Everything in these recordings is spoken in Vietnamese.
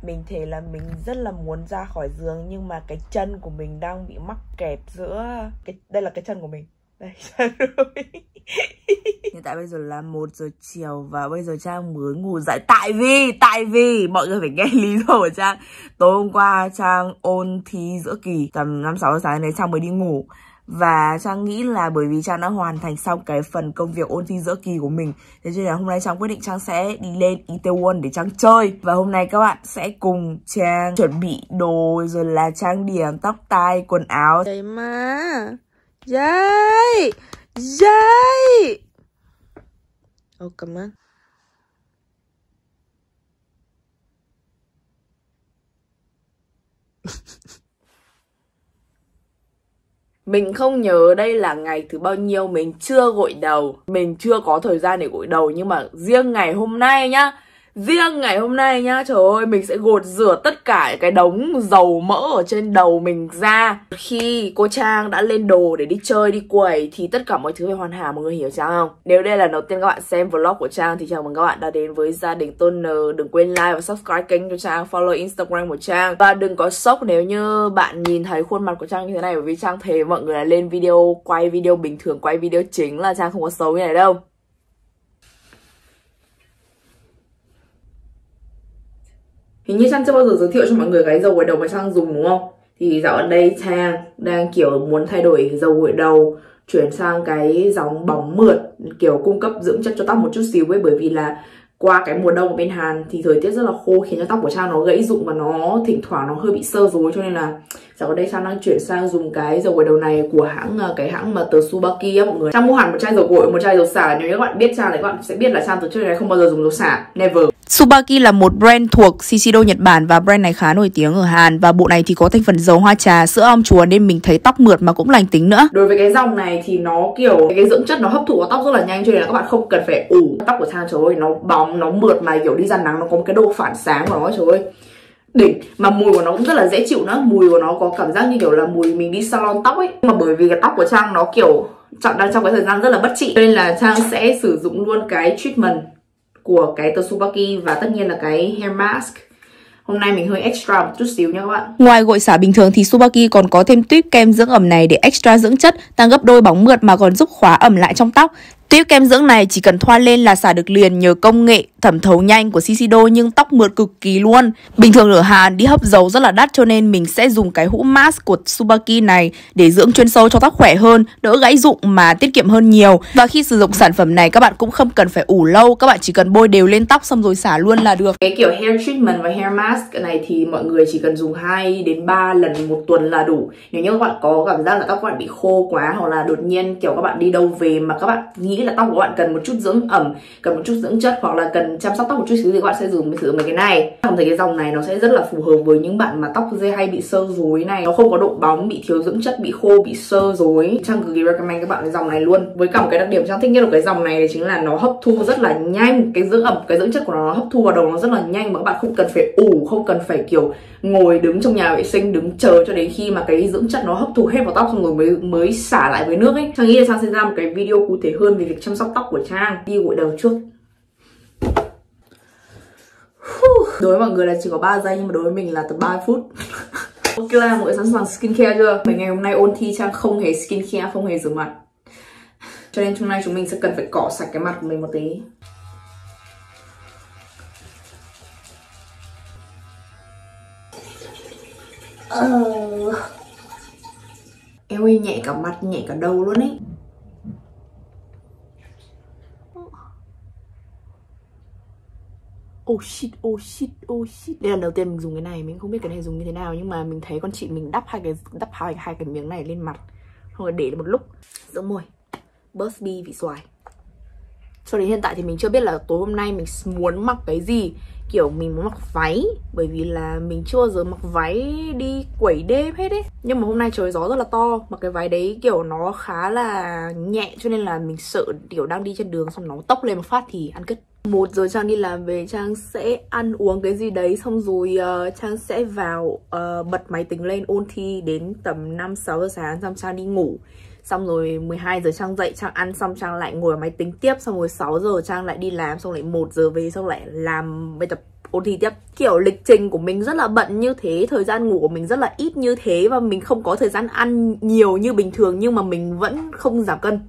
Mình thấy là mình rất là muốn ra khỏi giường, nhưng mà cái chân của mình đang bị mắc kẹt giữa đây là cái chân của mình. Đây, chân của mình. Hiện tại bây giờ là 1 giờ chiều và bây giờ Trang mới ngủ dậy. Tại vì mọi người phải nghe lý do của Trang. Tối hôm qua Trang ôn thi giữa kỳ tầm 5-6 giờ sáng đấy Trang mới đi ngủ. Và Trang nghĩ là bởi vì Trang đã hoàn thành xong cái phần công việc ôn thi giữa kỳ của mình, thế nên là hôm nay Trang quyết định Trang sẽ đi lên Itaewon để Trang chơi. Và hôm nay các bạn sẽ cùng Trang chuẩn bị đồ, rồi là trang điểm, tóc tai, quần áo. Đấy mà. Dậy. Cảm ơn. Mình không nhớ đây là ngày thứ bao nhiêu mình chưa gội đầu. Mình chưa có thời gian để gội đầu. Nhưng mà riêng ngày hôm nay nhá, trời ơi, mình sẽ gột rửa tất cả cái đống dầu mỡ ở trên đầu mình ra. Khi cô Trang đã lên đồ để đi chơi, đi quẩy thì tất cả mọi thứ phải hoàn hảo, mọi người hiểu Trang không? Nếu đây là lần đầu tiên các bạn xem vlog của Trang thì chào mừng các bạn đã đến với gia đình Toner. Đừng quên like và subscribe kênh cho Trang, follow Instagram của Trang. Và đừng có sốc nếu như bạn nhìn thấy khuôn mặt của Trang như thế này, bởi vì Trang thấy mọi người là lên video, quay video bình thường, quay video chính là Trang không có xấu như này đâu. Hình như Trang chưa bao giờ giới thiệu cho mọi người cái dầu gội đầu mà Trang dùng đúng không? Thì dạo ở đây Trang đang kiểu muốn thay đổi dầu gội đầu, chuyển sang cái dòng bóng mượt, kiểu cung cấp dưỡng chất cho tóc một chút xíu ấy. Bởi vì là qua cái mùa đông ở bên Hàn thì thời tiết rất là khô, khiến cho tóc của Trang nó gãy rụng và nó thỉnh thoảng nó hơi bị xơ rối. Cho nên là dạo ở đây Trang đang chuyển sang dùng cái dầu gội đầu này của cái hãng mà Tsubaki á mọi người. Trang mua hẳn một chai dầu gội, một chai dầu xả. Nếu như các bạn biết Trang thì các bạn sẽ biết là Trang từ trước đến nay không bao giờ dùng dầu xả, never. Tsubaki là một brand thuộc Shiseido Nhật Bản và brand này khá nổi tiếng ở Hàn. Và bộ này thì có thành phần dầu hoa trà, sữa ong chúa nên mình thấy tóc mượt mà cũng lành tính nữa. Đối với cái dòng này thì nó kiểu cái dưỡng chất nó hấp thụ vào tóc rất là nhanh, cho nên là các bạn không cần phải ủ. Tóc của Trang trời ơi nó bóng, nó mượt mà kiểu đi ra nắng nó có một cái độ phản sáng của nó, trời ơi đỉnh. Mà mùi của nó cũng rất là dễ chịu nữa, mùi của nó có cảm giác như kiểu là mùi mình đi salon tóc ấy. Nhưng mà bởi vì cái tóc của Trang nó kiểu đang trong cái thời gian rất là bất trị, nên là Trang sẽ sử dụng luôn cái treatment của cái Tsubaki và tất nhiên là cái hair mask. Hôm nay mình hơi extra một chút xíu nha các bạn. Ngoài gội xả bình thường thì Tsubaki còn có thêm tuyếp kem dưỡng ẩm này để extra dưỡng chất, tăng gấp đôi bóng mượt mà còn giúp khóa ẩm lại trong tóc. Tuyếp kem dưỡng này chỉ cần thoa lên là xả được liền nhờ công nghệ thẩm thấu nhanh của Shiseido, nhưng tóc mượt cực kỳ luôn. Bình thường ở Hàn đi hấp dầu rất là đắt, cho nên mình sẽ dùng cái hũ mask của Tsubaki này để dưỡng chuyên sâu cho tóc khỏe hơn, đỡ gãy rụng mà tiết kiệm hơn nhiều. Và khi sử dụng sản phẩm này các bạn cũng không cần phải ủ lâu, các bạn chỉ cần bôi đều lên tóc xong rồi xả luôn là được. Cái kiểu hair treatment và hair mask này thì mọi người chỉ cần dùng 2 đến 3 lần một tuần là đủ. Nếu như các bạn có cảm giác là tóc các bạn bị khô quá, hoặc là đột nhiên kiểu các bạn đi đâu về mà các bạn nghĩ là tóc của bạn cần một chút dưỡng ẩm, cần một chút dưỡng chất, hoặc là cần chăm sóc tóc một chút xíu thì các bạn sẽ sử dụng mấy cái này. Cảm thấy cái dòng này nó sẽ rất là phù hợp với những bạn mà tóc dây hay bị xơ rối này, nó không có độ bóng, bị thiếu dưỡng chất, bị khô, bị xơ rối. Trang cực kỳ recommend các bạn cái dòng này luôn. Với cả một cái đặc điểm Trang thích nhất của cái dòng này chính là nó hấp thu rất là nhanh. Cái dưỡng ẩm, cái dưỡng chất của nó hấp thu vào đầu nó rất là nhanh, mà các bạn không cần phải ủ, không cần phải kiểu ngồi đứng trong nhà vệ sinh đứng chờ cho đến khi mà cái dưỡng chất nó hấp thụ hết vào tóc xong rồi mới xả lại với nước ấy. Trang nghĩ là Trang sẽ ra một cái video cụ thể hơn về việc chăm sóc tóc của Trang. Đi gội đầu trước. Đối với mọi người là chỉ có 3 giây nhưng mà đối với mình là tầm 3 phút. Ok là mọi người sẵn sàng skincare chưa? Mấy ngày hôm nay ôn thi Trang không hề skincare, không hề rửa mặt. Cho nên hôm nay chúng mình sẽ cần phải cọ sạch cái mặt của mình một tí. Eo ơi, nhẹ cả mặt, nhẹ cả đầu luôn ấy. Oh shit, oh shit, oh shit. Đây là lần đầu tiên mình dùng cái này, mình không biết cái này dùng như thế nào, nhưng mà mình thấy con chị mình đắp hai cái miếng này lên mặt, xong rồi để một lúc dưỡng môi. Burst Bee vị xoài. Cho đến hiện tại thì mình chưa biết là tối hôm nay mình muốn mặc cái gì. Kiểu mình muốn mặc váy, bởi vì là mình chưa bao giờ mặc váy đi quẩy đêm hết ấy. Nhưng mà hôm nay trời gió rất là to, mặc cái váy đấy kiểu nó khá là nhẹ, cho nên là mình sợ kiểu đang đi trên đường xong nó tốc lên một phát thì ăn cứt. 1 giờ Trang đi làm về, Trang sẽ ăn uống cái gì đấy, xong rồi Trang sẽ vào bật máy tính lên ôn thi đến tầm 5-6 giờ sáng, xong Trang đi ngủ. Xong rồi 12 giờ Trang dậy, Trang ăn xong Trang lại ngồi vào máy tính tiếp, xong rồi 6 giờ Trang lại đi làm, xong lại 1 giờ về, xong lại làm bài tập Ồ thì tiếp, kiểu lịch trình của mình rất là bận như thế, thời gian ngủ của mình rất là ít như thế, và mình không có thời gian ăn nhiều như bình thường, nhưng mà mình vẫn không giảm cân.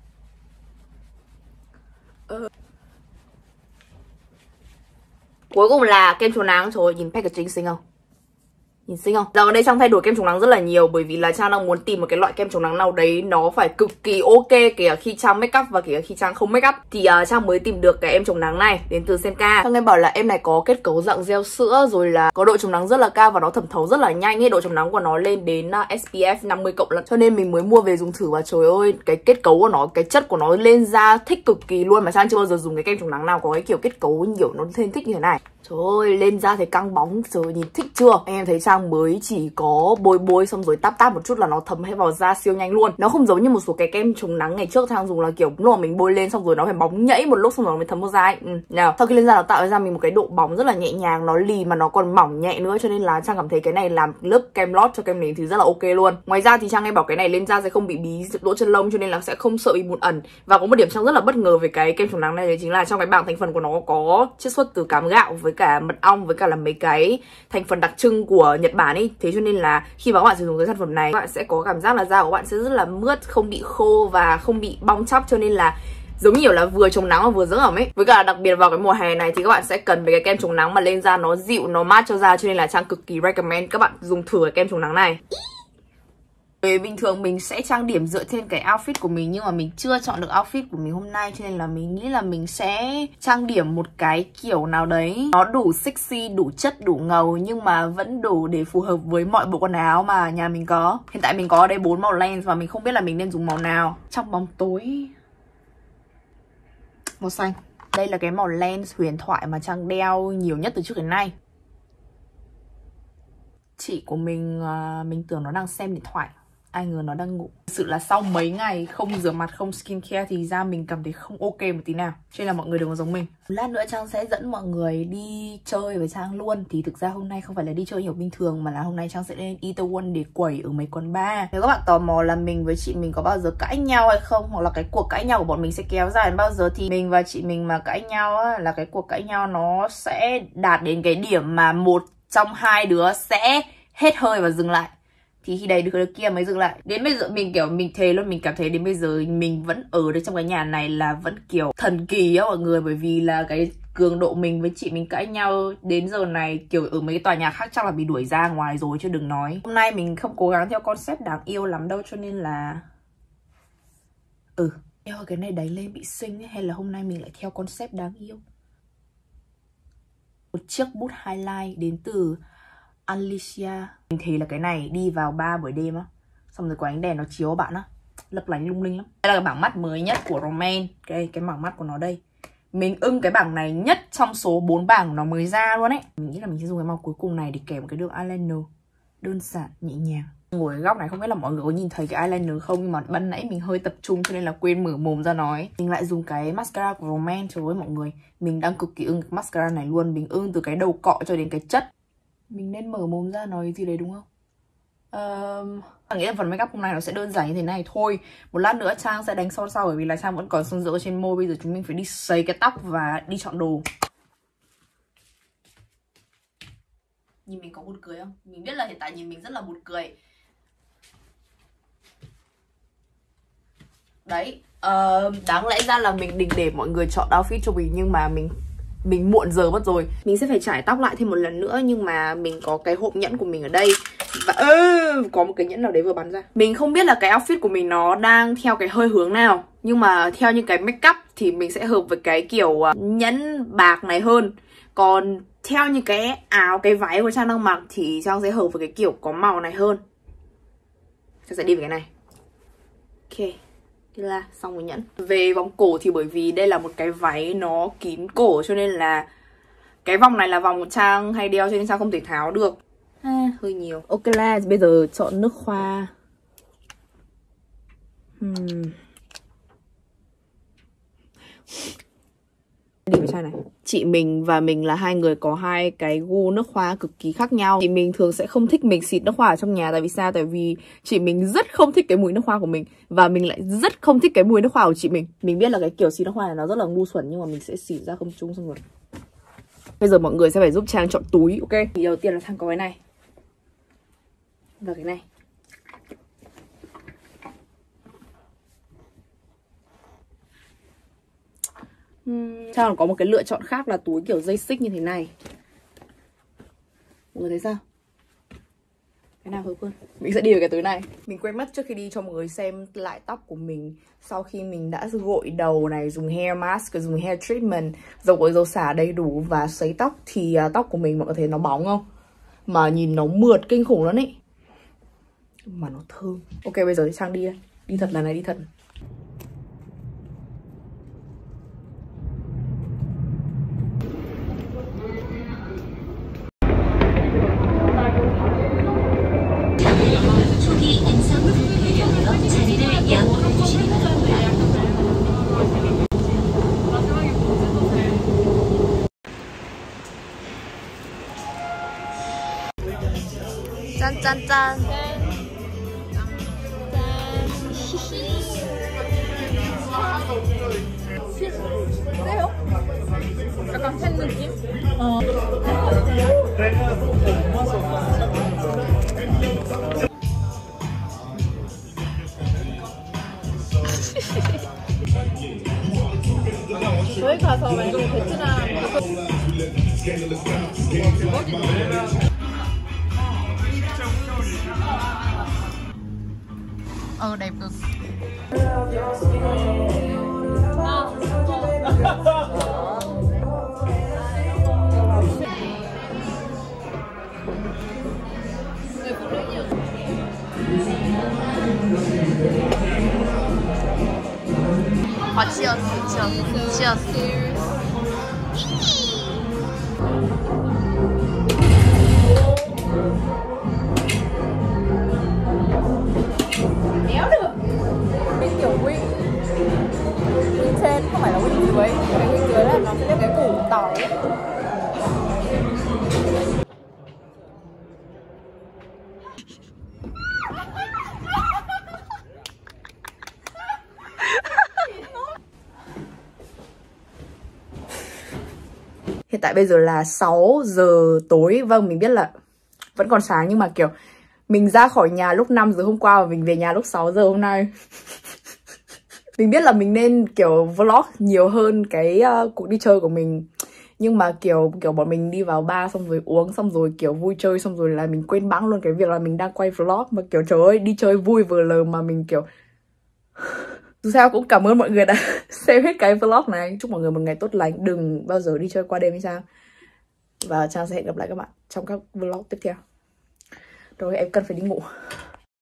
Cuối cùng là kem chống nắng. Trời ơi, nhìn packaging xinh không? Nhìn xinh không? Dạo gần đây Trang thay đổi kem chống nắng rất là nhiều, bởi vì là Trang đang muốn tìm một cái loại kem chống nắng nào đấy nó phải cực kỳ ok, kể cả khi Trang make up và kể cả khi Trang không make up. Thì Trang mới tìm được cái em chống nắng này đến từ Senka. Trang nghe bảo là em này có kết cấu dạng gel sữa, rồi là có độ chống nắng rất là cao và nó thẩm thấu rất là nhanh ấy. Độ chống nắng của nó lên đến SPF 50 cộng lận. Cho nên mình mới mua về dùng thử và trời ơi, cái kết cấu của nó, cái chất của nó lên da thích cực kỳ luôn. Mà Trang chưa bao giờ dùng cái kem chống nắng nào có cái kiểu kết cấu nhiều nó lên thích như thế này. Trời ơi, lên da thấy căng bóng, trời nhìn thích chưa? Em thấy Trang mới chỉ có bôi xong rồi táp một chút là nó thấm hết vào da siêu nhanh luôn. Nó không giống như một số cái kem chống nắng ngày trước Trang dùng là kiểu lúc mà mình bôi lên xong rồi nó phải bóng nhảy một lúc xong rồi nó mới thấm vào da ấy. Nào, sau khi lên da nó tạo ra mình một cái độ bóng rất là nhẹ nhàng, nó lì mà nó còn mỏng nhẹ nữa, cho nên là Trang cảm thấy cái này làm lớp kem lót cho kem nền thì rất là ok luôn. Ngoài ra thì Trang nghe bảo cái này lên da sẽ không bị bí lỗ chân lông, cho nên là sẽ không sợ bị mụn ẩn. Và có một điểm Trang rất là bất ngờ về cái kem chống nắng này, đấy chính là trong cái bảng thành phần của nó có chiết xuất từ cám gạo với cả mật ong với cả là mấy cái thành phần đặc trưng của Nhật Bản ấy. Thế cho nên là khi mà các bạn sử dụng cái sản phẩm này, các bạn sẽ có cảm giác là da của bạn sẽ rất là mướt, không bị khô và không bị bong chóc, cho nên là giống như là vừa chống nắng và vừa dưỡng ẩm ấy. Với cả đặc biệt vào cái mùa hè này thì các bạn sẽ cần mấy cái kem chống nắng mà lên da nó dịu, nó mát cho da, cho nên là Trang cực kỳ recommend các bạn dùng thử cái kem chống nắng này. Bình thường mình sẽ trang điểm dựa trên cái outfit của mình, nhưng mà mình chưa chọn được outfit của mình hôm nay, cho nên là mình nghĩ là mình sẽ trang điểm một cái kiểu nào đấy nó đủ sexy, đủ chất, đủ ngầu, nhưng mà vẫn đủ để phù hợp với mọi bộ quần áo mà nhà mình có. Hiện tại mình có ở đây 4 màu lens và mình không biết là mình nên dùng màu nào. Trong bóng tối, màu xanh. Đây là cái màu lens huyền thoại mà Trang đeo nhiều nhất từ trước đến nay. Chị của mình tưởng nó đang xem điện thoại, ai ngờ nó đang ngủ. Thực sự là sau mấy ngày không rửa mặt, không skincare thì da mình cảm thấy không ok một tí nào. Cho nên là mọi người đừng có giống mình. Lát nữa Trang sẽ dẫn mọi người đi chơi với Trang luôn. Thì thực ra hôm nay không phải là đi chơi nhiều bình thường, mà là hôm nay Trang sẽ lên Itaewon để quẩy ở mấy quán bar. Nếu các bạn tò mò là mình với chị mình có bao giờ cãi nhau hay không, hoặc là cái cuộc cãi nhau của bọn mình sẽ kéo dài đến bao giờ, thì mình và chị mình mà cãi nhau á, là cái cuộc cãi nhau nó sẽ đạt đến cái điểm mà một trong hai đứa sẽ hết hơi và dừng lại. Thì khi đấy đứa kia mới dừng lại. Đến bây giờ mình kiểu mình thề luôn, mình cảm thấy đến bây giờ mình vẫn ở được trong cái nhà này là vẫn kiểu thần kỳ á mọi người. Bởi vì là cái cường độ mình với chị mình cãi nhau đến giờ này, kiểu ở mấy cái tòa nhà khác chắc là bị đuổi ra ngoài rồi chứ đừng nói. Hôm nay mình không cố gắng theo concept đáng yêu lắm đâu, cho nên là đeo cái này đánh lên bị xinh ấy, hay là hôm nay mình lại theo concept đáng yêu. Một chiếc bút highlight đến từ Alicia. Mình thấy là cái này đi vào bar buổi đêm á, xong rồi có ánh đèn nó chiếu bạn á, lấp lánh lung linh lắm. Đây là cái bảng mắt mới nhất của Roman. Cái bảng mắt của nó đây. Mình ưng cái bảng này nhất trong số 4 bảng nó mới ra luôn ấy. Mình nghĩ là mình sẽ dùng cái màu cuối cùng này để kèm một cái đường eyeliner đơn giản nhẹ nhàng. Ngồi ở góc này không biết là mọi người có nhìn thấy cái eyeliner không, nhưng mà ban nãy mình hơi tập trung cho nên là quên mở mồm ra nói. Mình lại dùng cái mascara của Roman. Trời ơi mọi người, mình đang cực kỳ ưng cái mascara này luôn. Mình ưng từ cái đầu cọ cho đến cái chất. Mình nên mở mồm ra nói gì đấy đúng không? Mình nghĩ là phần makeup hôm nay nó sẽ đơn giản như thế này thôi. Một lát nữa Trang sẽ đánh son sau, bởi vì là Trang vẫn còn son rỡ trên môi. Bây giờ chúng mình phải đi sấy cái tóc và đi chọn đồ. Nhìn mình có buồn cười không? Mình biết là hiện tại nhìn mình rất là buồn cười. Đấy, đáng lẽ ra là mình định để mọi người chọn outfit cho mình, nhưng mà mình muộn giờ mất rồi. Mình sẽ phải trải tóc lại thêm một lần nữa, nhưng mà mình có cái hộp nhẫn của mình ở đây. Và có một cái nhẫn nào đấy vừa bắn ra. Mình không biết là cái outfit của mình nó đang theo cái hơi hướng nào, nhưng mà theo như cái make up thì mình sẽ hợp với cái kiểu nhẫn bạc này hơn. Còn theo như cái áo, cái váy của Trang đang mặc thì Trang sẽ hợp với cái kiểu có màu này hơn. Trang sẽ đi với cái này. Ok, thế là xong rồi nhẫn. Về vòng cổ thì bởi vì đây là một cái váy nó kín cổ, cho nên là cái vòng này là vòng của Trang hay đeo, cho nên Trang không thể tháo được. Hơi nhiều. Ok là bây giờ chọn nước hoa. Đi với chai này. Chị mình và mình là hai người có hai cái gu nước hoa cực kỳ khác nhau. Chị mình thường sẽ không thích mình xịt nước hoa ở trong nhà. Tại vì sao? Tại vì chị mình rất không thích cái mùi nước hoa của mình, và mình lại rất không thích cái mùi nước hoa của chị mình. Mình biết là cái kiểu xịt nước hoa này nó rất là ngu xuẩn, nhưng mà mình sẽ xịt ra không trung xong rồi. Bây giờ mọi người sẽ phải giúp Trang chọn túi, ok? Thì đầu tiên là Trang có cái này và cái này. Trang có một cái lựa chọn khác là túi kiểu dây xích như thế này. Mọi người thấy sao? Cái nào hợp hơn? Mình sẽ đi với cái túi này. Mình quên mất trước khi đi cho mọi người xem lại tóc của mình. Sau khi mình đã gội đầu này, dùng hair mask, dùng hair treatment, dầu gội dầu xả đầy đủ và sấy tóc, thì tóc của mình mọi người thấy nó bóng không? Mà nhìn nó mượt kinh khủng lắm ý. Mà nó thơm. Ok, bây giờ thì Trang đi đây. Đi thật lần này, đi thật. 짠, 짠, 짠. 약간 팬 느낌? 저희 가서 만약에 베트남 Đẹp cực. Cheers, cheers, cheers. Éo được. Cái kiểu wing trên không phải là wing dưới. Cái wing dưới là nó sẽ là cái củ tỏi ấy. Hiện tại bây giờ là 6 giờ tối. Vâng, mình biết là vẫn còn sáng nhưng mà kiểu mình ra khỏi nhà lúc 5 giờ hôm qua và mình về nhà lúc 6 giờ hôm nay. Mình biết là mình nên kiểu vlog nhiều hơn cái cuộc đi chơi của mình. Nhưng mà kiểu bọn mình đi vào bar xong rồi uống xong rồi kiểu vui chơi xong rồi là mình quên bẵng luôn cái việc là mình đang quay vlog. Mà kiểu trời ơi, đi chơi vui vừa lờ mà mình kiểu dù sao cũng cảm ơn mọi người đã xem hết cái vlog này. Chúc mọi người một ngày tốt lành, đừng bao giờ đi chơi qua đêm hay sao. Và Trang sẽ hẹn gặp lại các bạn trong các vlog tiếp theo. Rồi em cần phải đi ngủ.